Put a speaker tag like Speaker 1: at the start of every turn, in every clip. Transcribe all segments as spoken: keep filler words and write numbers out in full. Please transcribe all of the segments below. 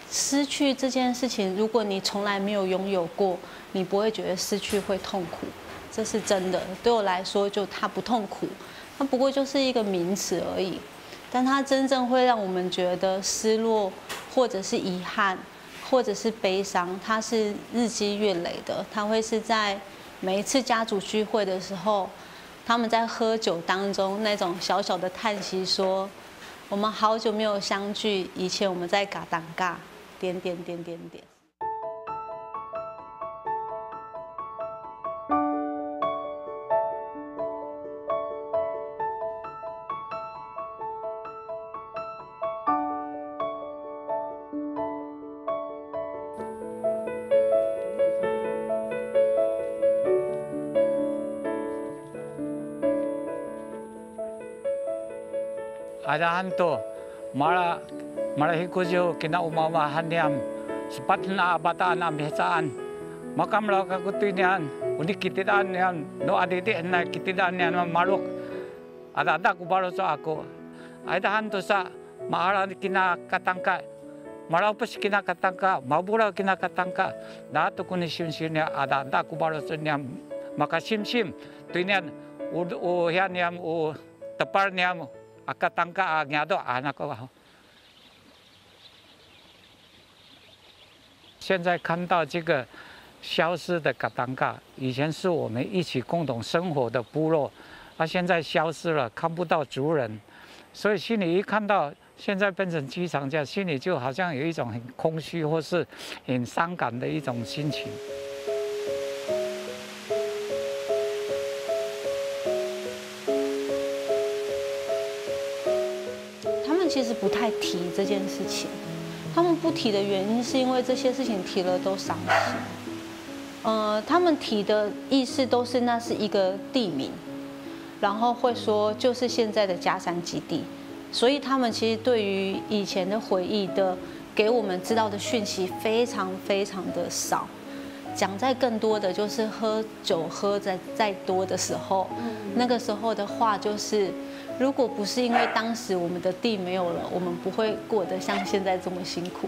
Speaker 1: 失去这件事情，如果你从来没有拥有过，你不会觉得失去会痛苦，这是真的。对我来说，就它不痛苦，它不过就是一个名词而已。但它真正会让我们觉得失落，或者是遗憾，或者是悲伤，它是日积月累的。它会是在每一次家族聚会的时候，他们在喝酒当中那种小小的叹息，说：“我们好久没有相聚，以前我们在嘎当嘎。”点点点点点。
Speaker 2: Ada hantu, malah malah hikujo kina umama hanyam sepat na abata na biasaan. Makam lo kakutinian, udik kitidan yan, no adidi na kitidan yan maluk. Ada ada kubalo sa ako. Ada hantu sa mahala kina katangka, malah pas kina katangka, mabura kina katangka. Dato kuni sim simnya ada ada kubalo sa niam maka sim sim, tinian u u yan niam u tepar niam. 现在看到这个消失的嘎当嘎，以前是我们一起共同生活的部落，啊，现在消失了，看不到族人，所以心里一看到现在变成机场架，心里就好像有一种很空虚或是很伤感的一种心情。
Speaker 1: 其实不太提这件事情，他们不提的原因是因为这些事情提了都伤心。呃，他们提的意思都是那是一个地名，然后会说就是现在的嘉山基地，所以他们其实对于以前的回忆的给我们知道的讯息非常非常的少。讲在更多的就是喝酒喝在再多的时候，那个时候的话就是。 如果不是因为当时我们的地没有了，我们不会过得像现在这么辛苦。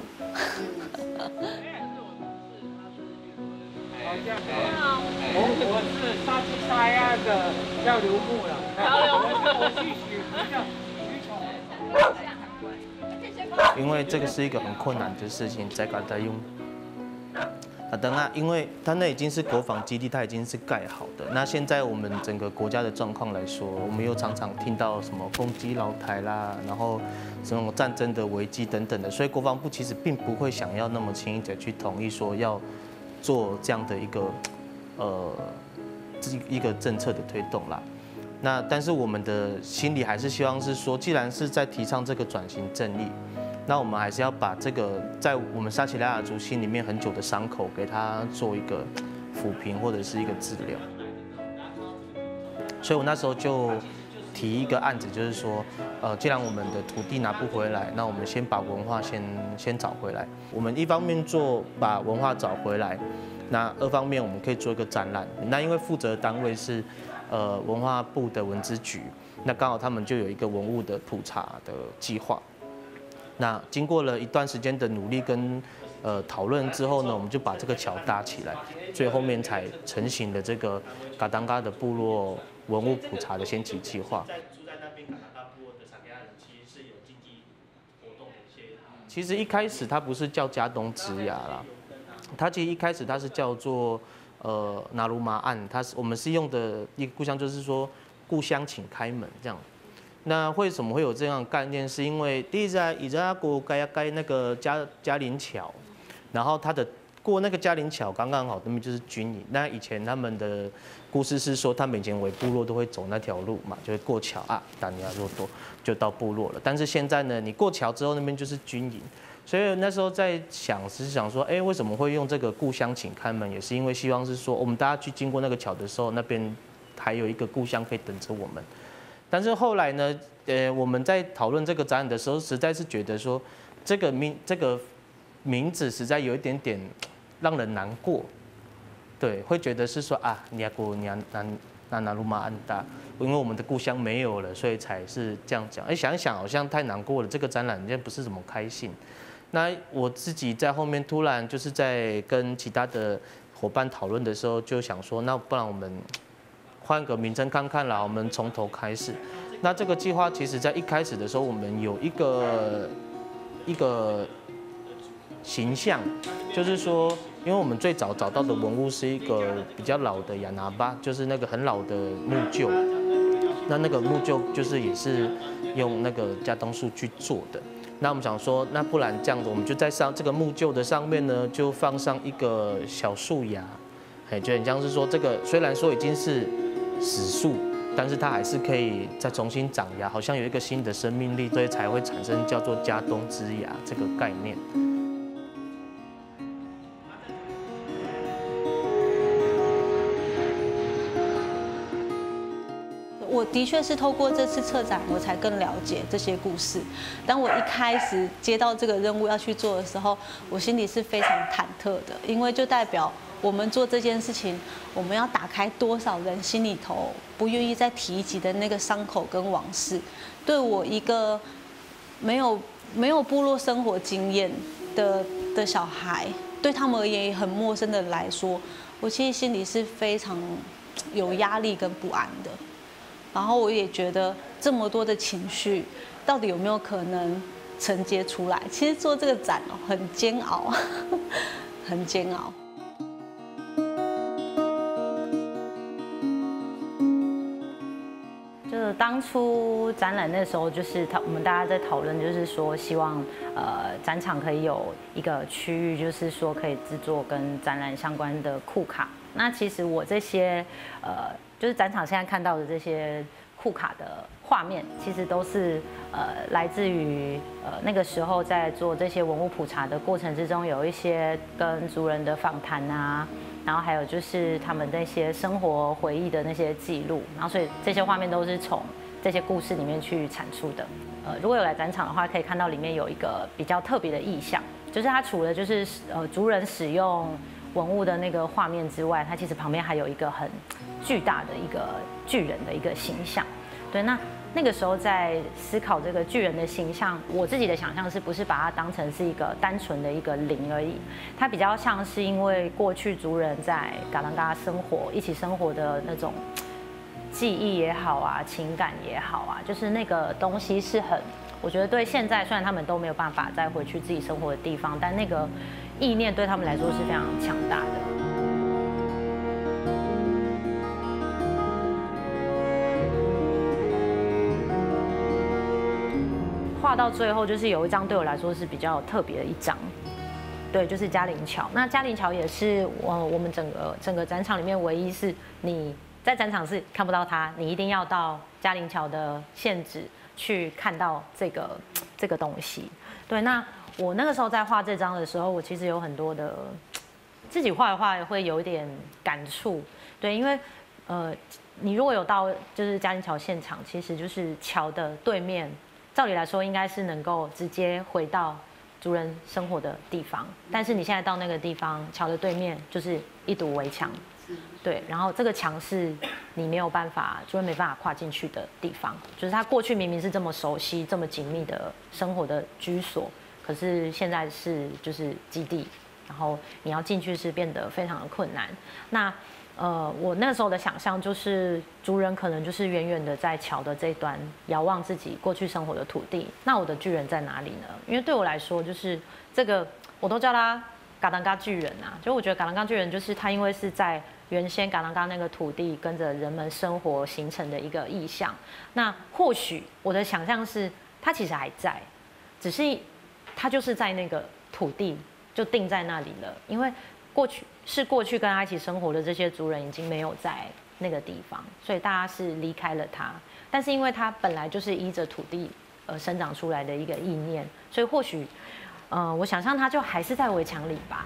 Speaker 2: 我我是沙鸡沙鸭的叫刘牧了，我是许许叫
Speaker 3: 因为这个是一个很困难的事情，在搞在用。 啊，等啊，因为它那已经是国防基地，它已经是盖好的。那现在我们整个国家的状况来说，我们又常常听到什么攻击老台啦，然后这种战争的危机等等的，所以国防部其实并不会想要那么轻易的去同意说要做这样的一个呃一个政策的推动啦。那但是我们的心里还是希望是说，既然是在提倡这个转型正义。 那我们还是要把这个在我们撒奇莱雅族心里面很久的伤口，给它做一个抚平或者是一个治疗。所以我那时候就提一个案子，就是说，呃，既然我们的土地拿不回来，那我们先把文化先先找回来。我们一方面做把文化找回来，那二方面我们可以做一个展览。那因为负责单位是呃文化部的文资局，那刚好他们就有一个文物的普查的计划。 那经过了一段时间的努力跟呃讨论之后呢，我们就把这个桥搭起来，最后面才成型的这个嘎当嘎的部落文物普查的先期计划。住在那边嘎当嘎部落的撒奇莱雅人其实是有经济活动的一些。其实一开始它不是叫加东之雅啦，它其实一开始它是叫做呃拿鲁马案，它是我们是用的一个故乡，就是说故乡请开门这样。 那为什么会有这样的概念？是因为第一在以前国盖盖那个嘉嘉陵桥，然后它的过那个嘉陵桥刚刚好那边就是军营。那以前他们的故事是说，他们以前为部落都会走那条路嘛，就会过桥啊，达尼亚洛多就到部落了。但是现在呢，你过桥之后那边就是军营，所以那时候在想是想说，哎，为什么会用这个故乡请开门？也是因为希望是说，我们大家去经过那个桥的时候，那边还有一个故乡可以等着我们。 但是后来呢，呃，我们在讨论这个展览的时候，实在是觉得说，这个名这个名字实在有一点点让人难过，对，会觉得是说啊，尼亚古尼亚南南南鲁马安达，因为我们的故乡没有了，所以才是这样讲。哎，想一想好像太难过了，这个展览人家不是怎么开心。 那我自己在后面突然就是在跟其他的伙伴讨论的时候，就想说，那不然我们换个名称看看啦，我们从头开始。那这个计划其实在一开始的时候，我们有一个一个形象，就是说，因为我们最早找到的文物是一个比较老的亚拿巴，就是那个很老的木臼。那那个木臼就是也是用那个加冬树去做的。那我们想说，那不然这样子，我们就在上这个木臼的上面呢，就放上一个小树芽，哎，就很像是说，这个虽然说已经是死树，但是它还是可以再重新长芽，好像有一个新的生命力，所以才会产生叫做加冬之芽这个概念。
Speaker 1: 我的确是透过这次策展，我才更了解这些故事。当我一开始接到这个任务要去做的时候，我心里是非常忐忑的，因为就代表我们做这件事情，我们要打开多少人心里头不愿意再提及的那个伤口跟往事。对我一个没有没有部落生活经验的的小孩，对他们而言也很陌生的来说，我其实心里是非常有压力跟不安的。然后我也觉得这么多的情绪，到底有没有可能承接出来？其实做这个展哦，很煎熬，很煎熬。
Speaker 4: 就是当初展览那时候，就是他我们大家在讨论，就是说希望呃展场可以有一个区域，就是说可以制作跟展览相关的库卡。那其实我这些呃。就是展场现在看到的这些库卡的画面，其实都是呃来自于呃那个时候在做这些文物普查的过程之中，有一些跟族人的访谈啊，然后还有就是他们那些生活回忆的那些记录，然后所以这些画面都是从这些故事里面去产出的。呃，如果有来展场的话，可以看到里面有一个比较特别的意象，就是它除了就是呃族人使用文物的那个画面之外，它其实旁边还有一个很巨大的一个巨人的一个形象。对，那那个时候在思考这个巨人的形象，我自己的想象是不是把它当成是一个单纯的一个灵而已？它比较像是因为过去族人在嘎啷嘎生活一起生活的那种记忆也好啊，情感也好啊，就是那个东西是很，我觉得对现在虽然他们都没有办法再回去自己生活的地方，但那个意念对他们来说是非常强大的。画到最后，就是有一张对我来说是比较特别的一张，对，就是嘉陵桥。那嘉陵桥也是我我们整个整个展场里面唯一是你在展场是看不到它，你一定要到嘉陵桥的现址去看到这个这个东西。对，那我那个时候在画这张的时候，我其实有很多的自己画的话会有一点感触，对，因为呃，你如果有到就是嘉陵桥现场，其实就是桥的对面。照理来说，应该是能够直接回到族人生活的地方，但是你现在到那个地方，桥的对面就是一堵围墙，对，然后这个墙是你没有办法，族人没办法跨进去的地方，就是他过去明明是这么熟悉、这么紧密的生活的居所，可是现在是就是基地，然后你要进去是变得非常的困难。那呃，我那时候的想象就是族人可能就是远远的在桥的这一端遥望自己过去生活的土地，那我的巨人在哪里呢？因为对我来说，就是这个我都叫他嘎啷嘎巨人啊，就我觉得嘎啷嘎巨人就是他，因为是在原先嘎啷嘎那个土地跟着人们生活形成的一个意象。那或许我的想象是，他其实还在，只是他就是在那个土地就定在那里了，因为过去是过去跟他一起生活的这些族人已经没有在那个地方，所以大家是离开了他。但是因为他本来就是依着土地而生长出来的一个意念，所以或许，呃，我想象他就还是在围墙里吧。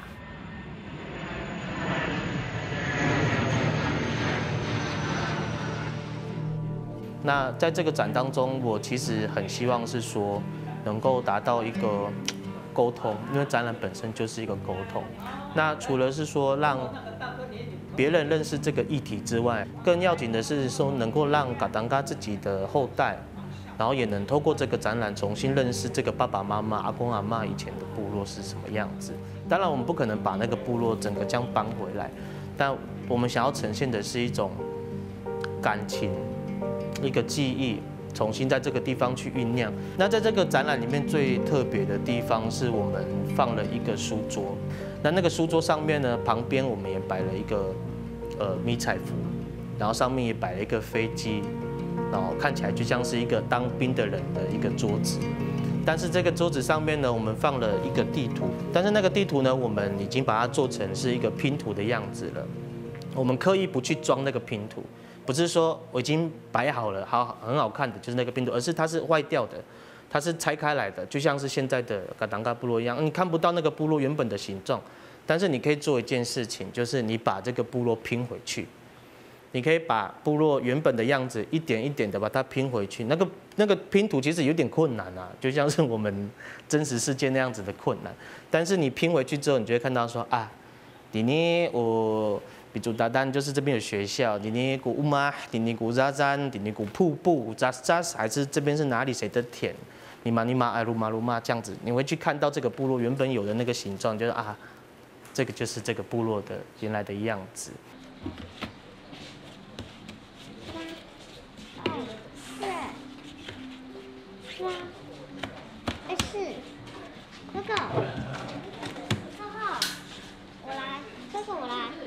Speaker 3: 那在这个展当中，我其实很希望是说，能够达到一个沟通，因为展览本身就是一个沟通。那除了是说让别人认识这个议题之外，更要紧的是说能够让嘎当嘎自己的后代然后也能透过这个展览重新认识这个爸爸妈妈、阿公阿嬷以前的部落是什么样子。当然，我们不可能把那个部落整个这样搬回来，但我们想要呈现的是一种感情、一个记忆，重新在这个地方去酝酿。那在这个展览里面最特别的地方是我们放了一个书桌，那那个书桌上面呢，旁边我们也摆了一个呃迷彩服，然后上面也摆了一个飞机。然后看起来就像是一个当兵的人的一个桌子，但是这个桌子上面呢，我们放了一个地图，但是那个地图呢，我们已经把它做成是一个拼图的样子了。我们刻意不去装那个拼图，不是说我已经摆好了，好很好看的就是那个拼图，而是它是坏掉的，它是拆开来的，就像是现在的噶当噶部落一样，你看不到那个部落原本的形状，但是你可以做一件事情，就是你把这个部落拼回去。你可以把部落原本的样子一点一点的把它拼回去，那个那个拼图其实有点困难啊，就像是我们真实世界那样子的困难。但是你拼回去之后，你就会看到说啊，ဒီနေ့我比如达丹就是这边有学校，ဒီနေ့古乌妈，ဒီနေ့古扎山，ဒီနေ့古瀑布，扎扎还是这边是哪里谁的田，尼玛尼玛艾鲁马鲁玛这样子，你会去看到这个部落原本有的那个形状，就是啊，这个就是这个部落的原来的样子。
Speaker 5: 哇，哎是，哥哥，浩浩，我来，哥哥我来。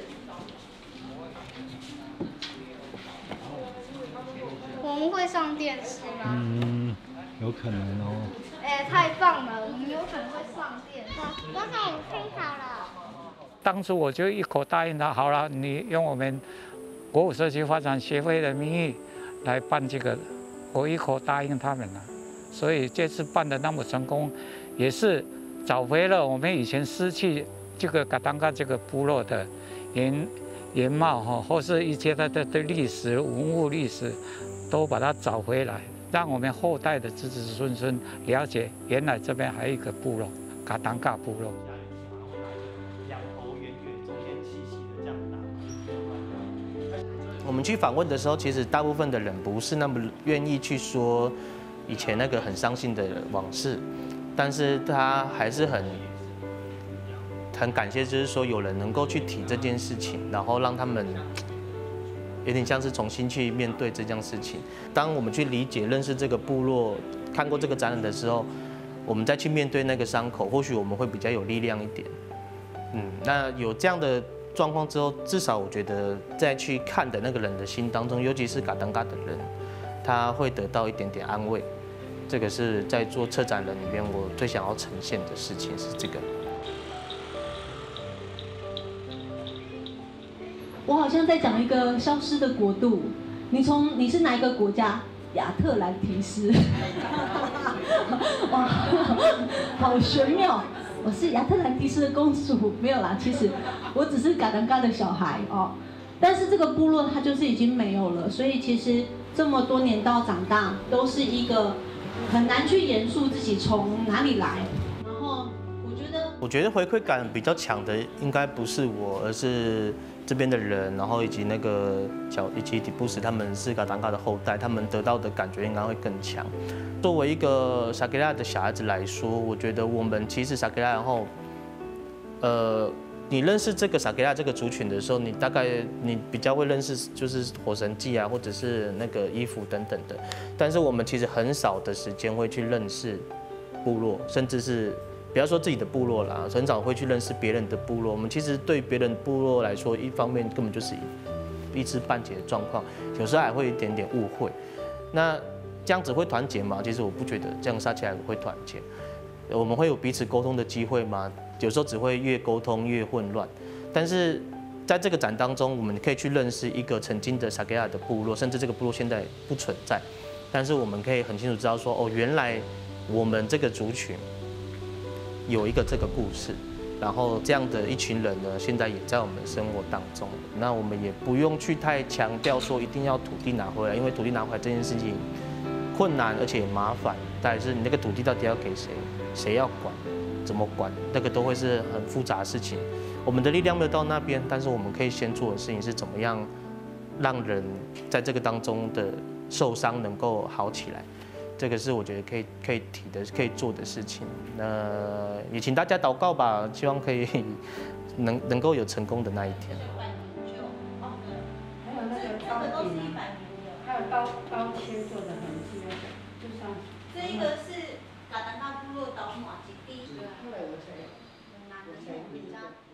Speaker 5: 我们会上电视吗？
Speaker 6: 嗯，有可能哦。
Speaker 5: 哎，太棒了，我们有可能会上电视。哥哥，你听好了。
Speaker 2: 当初我就一口答应他，好了，你用我们国五社区发展协会的名义来办这个，我一口答应他们了。所以这次办的那么成功，也是找回了我们以前失去这个噶当噶这个部落的原原貌哈，或是一些它的的历史文物历史，都把它找回来，让我们后代的子子孙孙了解，原来这边还有一个部落噶当噶部落。
Speaker 3: 我们去访问的时候，其实大部分的人不是那么愿意去说以前那个很伤心的往事，但是他还是很很感谢，就是说有人能够去提这件事情，然后让他们有点像是重新去面对这件事情。当我们去理解、认识这个部落，看过这个展览的时候，我们再去面对那个伤口，或许我们会比较有力量一点。嗯，那有这样的状况之后，至少我觉得再去看的那个人的心当中，尤其是噶当噶的人，他会得到一点点安慰。这个是在做策展人里面我最想要呈现的事情是这个。
Speaker 7: 我好像在讲一个消失的国度。你从你是哪一个国家？亚特兰提斯。哇，好玄妙！我是亚特兰提斯的公主，没有啦，其实我只是噶当噶的小孩哦。但是这个部落它就是已经没有了，所以其实这么多年到长大，都是一个很难去言述自己从哪里来。然后我觉得，
Speaker 3: 我觉得回馈感比较强的应该不是我，而是这边的人，然后以及那个小以及底布斯他们是噶当噶的后代，他们得到的感觉应该会更强。作为一个撒给拉的小孩子来说，我觉得我们其实撒给拉，然后，呃，你认识这个撒给拉这个族群的时候，你大概你比较会认识就是火神祭啊，或者是那个衣服等等的。但是我们其实很少的时间会去认识部落，甚至是不要说自己的部落啦，很少会去认识别人的部落。我们其实对别人部落来说，一方面根本就是一知半解的状况，有时候还会有一点点误会。那这样子会团结吗？其实我不觉得这样杀起来会团结。我们会有彼此沟通的机会吗？有时候只会越沟通越混乱。但是在这个展当中，我们可以去认识一个曾经的撒给拉的部落，甚至这个部落现在不存在。但是我们可以很清楚知道说，哦，原来我们这个族群有一个这个故事。然后这样的一群人呢，现在也在我们生活当中。那我们也不用去太强调说一定要土地拿回来，因为土地拿回来这件事情困难而且也麻烦。再来是你那个土地到底要给谁，谁要管，怎么管，那个都会是很复杂的事情。我们的力量没有到那边，但是我们可以先做的事情是怎么样让人在这个当中的受伤能够好起来。 这个是我觉得可以可以提的、可以做的事情。那也请大家祷告吧，希望可以能能够有成功的那一天。
Speaker 8: 还有那个刀柄，还有刀刀切做的痕迹，就像
Speaker 1: 这一个是嘎达纳部落岛马吉地。
Speaker 8: 后来我才我才比较。